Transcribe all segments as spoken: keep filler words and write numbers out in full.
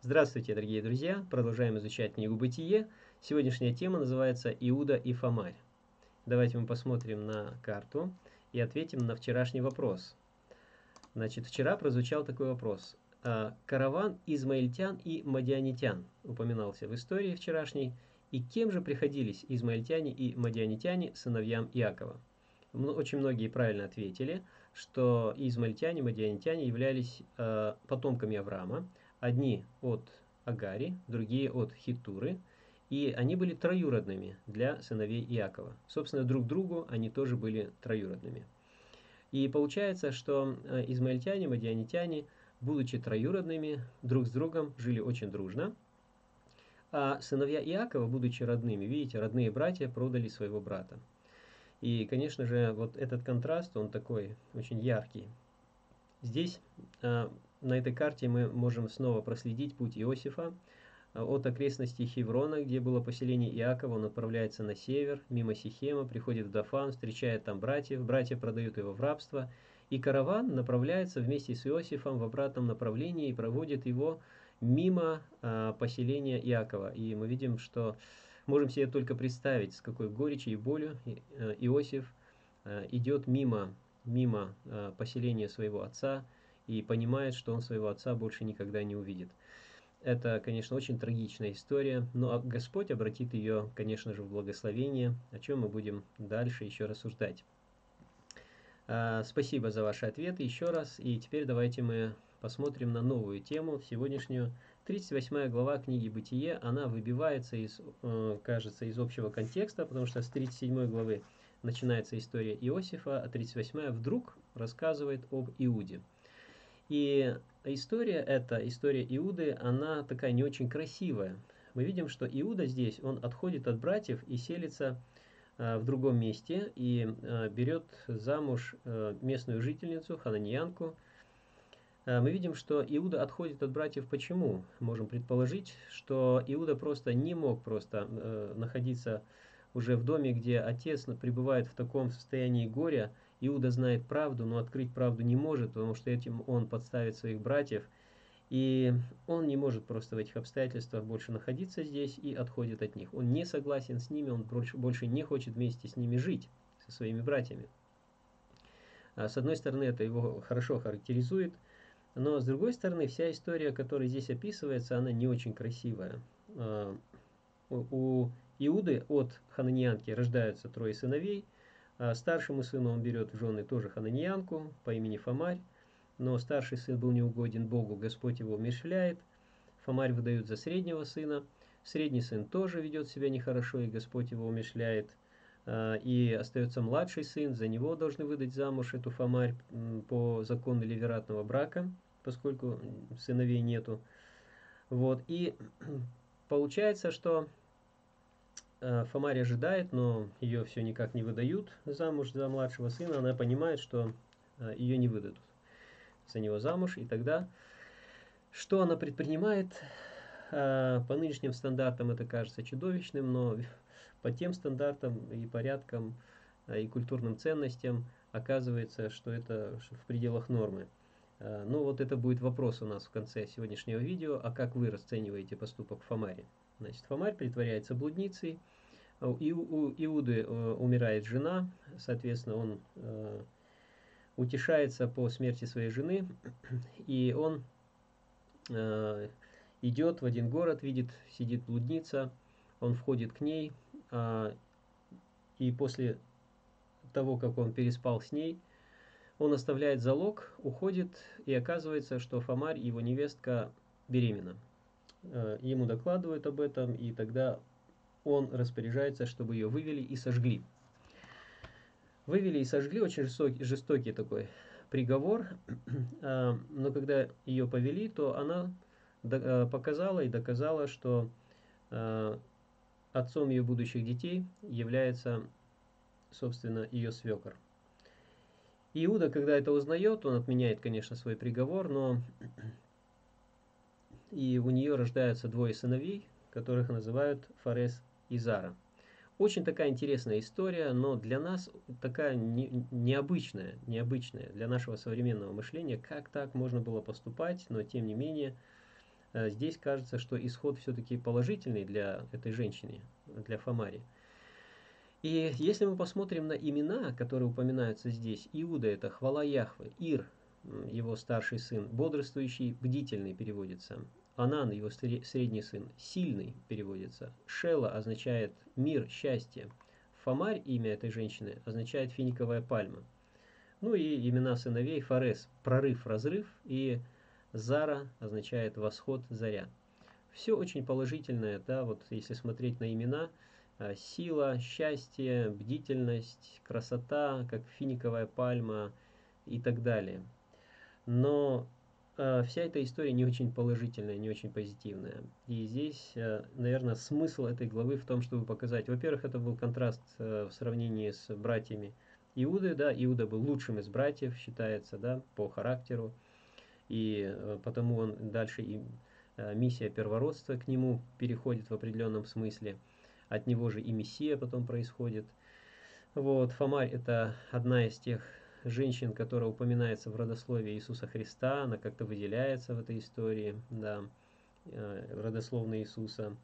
Здравствуйте, дорогие друзья! Продолжаем изучать книгу «Бытие». Сегодняшняя тема называется «Иуда и Фомарь». Давайте мы посмотрим на карту и ответим на вчерашний вопрос. Значит, вчера прозвучал такой вопрос. А, Караван измаильтян и мадианитян упоминался в истории вчерашней. И кем же приходились измаильтяне и мадианитяне сыновьям Иакова? Очень многие правильно ответили, что измаильтяне и мадианитяне являлись э, потомками Авраама. Одни от Агари, другие от Хитуры. И они были троюродными для сыновей Иакова. Собственно, друг другу они тоже были троюродными. И получается, что э, измаильтяне, мадианитяне, будучи троюродными, друг с другом жили очень дружно. А сыновья Иакова, будучи родными, видите, родные братья продали своего брата. И, конечно же, вот этот контраст, он такой очень яркий. Здесь, э, на этой карте, мы можем снова проследить путь Иосифа. От окрестностей Хеврона, где было поселение Иакова, он отправляется на север, мимо Сихема, приходит в Дофан, встречает там братьев, братья продают его в рабство, и караван направляется вместе с Иосифом в обратном направлении и проводит его мимо а, поселения Иакова. И мы видим, что можем себе только представить, с какой горечью и болью Иосиф а, идет мимо, мимо а, поселения своего отца и понимает, что он своего отца больше никогда не увидит. Это, конечно, очень трагичная история, но Господь обратит ее, конечно же, в благословение, о чем мы будем дальше еще рассуждать. Спасибо за ваши ответы еще раз, и теперь давайте мы посмотрим на новую тему, сегодняшнюю. тридцать восьмая глава книги «Бытие», она выбивается, из, кажется, из общего контекста, потому что с тридцать седьмой главы начинается история Иосифа, а тридцать восьмая вдруг рассказывает об Иуде. И история эта, история Иуды, она такая не очень красивая. Мы видим, что Иуда здесь, он отходит от братьев и селится э, в другом месте и э, берет замуж э, местную жительницу, хананеянку. Э, мы видим, что Иуда отходит от братьев. Почему? Можем предположить, что Иуда просто не мог просто э, находиться уже в доме, где отец пребывает в таком состоянии горя. Иуда знает правду, но открыть правду не может, потому что этим он подставит своих братьев. И он не может просто в этих обстоятельствах больше находиться здесь и отходит от них. Он не согласен с ними, он больше не хочет вместе с ними жить, со своими братьями. С одной стороны, это его хорошо характеризует, но с другой стороны, вся история, которая здесь описывается, она не очень красивая. У Иуды от хананеянки рождаются трое сыновей. Старшему сыну он берет в жены тоже хананеянку по имени Фомарь, но старший сын был неугоден Богу, Господь его умерщвляет. Фомарь выдают за среднего сына. Средний сын тоже ведет себя нехорошо, и Господь его умерщвляет. И остается младший сын, за него должны выдать замуж эту Фомарь по закону ливератного брака, поскольку сыновей нету. Вот. И получается, что Фомарь ожидает, но ее все никак не выдают замуж за младшего сына. Она понимает, что ее не выдадут за него замуж. И тогда, что она предпринимает? По нынешним стандартам это кажется чудовищным, но по тем стандартам и порядкам и культурным ценностям оказывается, что это в пределах нормы. Но вот это будет вопрос у нас в конце сегодняшнего видео. А как вы расцениваете поступок Фомари? Значит, Фомарь притворяется блудницей. У Иуды умирает жена, соответственно, он утешается по смерти своей жены, и он идет в один город, видит, сидит блудница, он входит к ней, и после того, как он переспал с ней, он оставляет залог, уходит, и оказывается, что Фомарь, его невестка, беременна. Ему докладывают об этом, и тогда он распоряжается, чтобы ее вывели и сожгли. Вывели и сожгли, очень жестокий, жестокий такой приговор, но когда ее повели, то она показала и доказала, что отцом ее будущих детей является, собственно, ее свекор. Иуда, когда это узнает, он отменяет, конечно, свой приговор, но и у нее рождаются двое сыновей, которых называют Фарес и Зара. Очень такая интересная история, но для нас такая не, необычная, необычная для нашего современного мышления, как так можно было поступать, но тем не менее здесь кажется, что исход все-таки положительный для этой женщины, для Фомари. И если мы посмотрим на имена, которые упоминаются здесь, Иуда – это хвала Яхве, Ир – его старший сын, бодрствующий, бдительный переводится, Анан – его средний сын, сильный переводится, Шела означает мир, счастье, Фомарь, имя этой женщины, означает финиковая пальма. Ну и имена сыновей: Фарес – прорыв, разрыв, и Зара означает восход, заря. Все очень положительное, да, вот если смотреть на имена: сила, счастье, бдительность, красота, как финиковая пальма и так далее. Но э, вся эта история не очень положительная, не очень позитивная. И здесь, э, наверное, смысл этой главы в том, чтобы показать, во-первых, это был контраст э, в сравнении с братьями Иуды, да, Иуда был лучшим из братьев, считается, да, по характеру, и э, потому он дальше и э, миссия первородства к нему переходит в определенном смысле. От него же и Мессия потом происходит. Вот, Фомарь – это одна из тех женщин, которая упоминается в родословии Иисуса Христа, она как-то выделяется в этой истории, да, родословной Иисуса.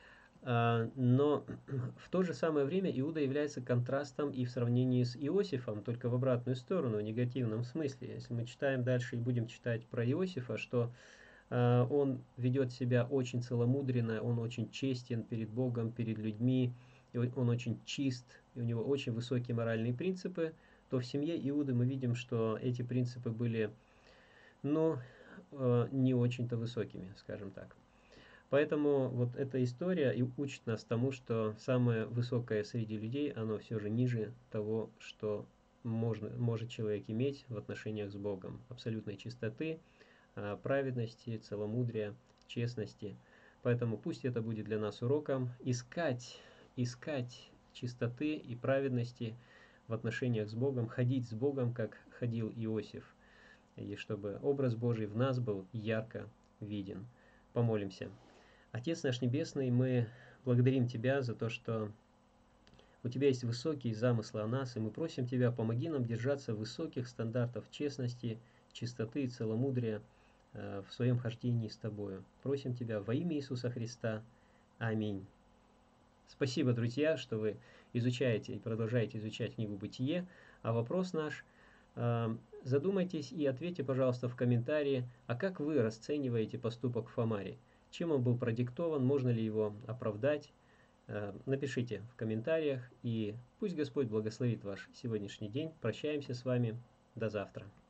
Но в то же самое время Иуда является контрастом и в сравнении с Иосифом, только в обратную сторону, в негативном смысле. Если мы читаем дальше и будем читать про Иосифа, что он ведет себя очень целомудренно, он очень честен перед Богом, перед людьми, он очень чист, и у него очень высокие моральные принципы, то в семье Иуды мы видим, что эти принципы были, ну, не очень-то высокими, скажем так. Поэтому вот эта история и учит нас тому, что самое высокое среди людей, оно все же ниже того, что можно, может человек иметь в отношениях с Богом. Абсолютной чистоты, праведности, целомудрия, честности. Поэтому пусть это будет для нас уроком искать, искать чистоты и праведности в отношениях с Богом, ходить с Богом, как ходил Иосиф, и чтобы образ Божий в нас был ярко виден. Помолимся. Отец наш Небесный, мы благодарим Тебя за то, что у Тебя есть высокие замыслы о нас, и мы просим Тебя, помоги нам держаться высоких стандартов честности, чистоты и целомудрия в своем хождении с Тобою. Просим Тебя во имя Иисуса Христа. Аминь. Спасибо, друзья, что вы изучаете и продолжаете изучать книгу «Бытие». А вопрос наш: задумайтесь и ответьте, пожалуйста, в комментарии, а как вы расцениваете поступок Фомари? Чем он был продиктован, можно ли его оправдать? Напишите в комментариях, и пусть Господь благословит ваш сегодняшний день. Прощаемся с вами. До завтра.